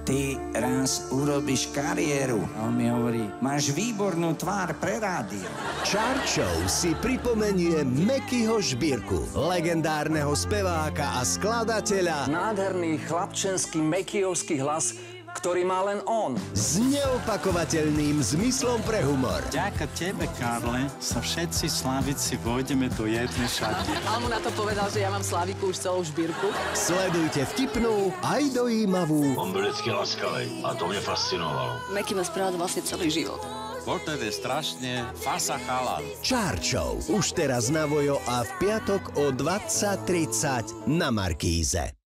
ty raz urobíš kariéru. A on mi hovorí, máš výbornú tvár pre rádio. Chart Show si pripomenie Mekyho Žbírku, legendárneho speváka a skladateľa, nádherný chlapčenský mekyovský hlas, ktorý má len on. S neopakovateľným zmyslom pre humor. Vďaka tebe, Karle, sa všetci Slavici vojdeme do jednej šatne. Ale mu na to povedal, že ja mám Slaviku už celou Žbírku. Sledujte vtipnú aj dojímavú. On byl vždycky laskavý a to mě fascinovalo. Meky ma správil vlastne celý život. Porter je strašne fasa chalan. Chart Show už teraz na Vojo a v piatok o 20:30 na Markíze.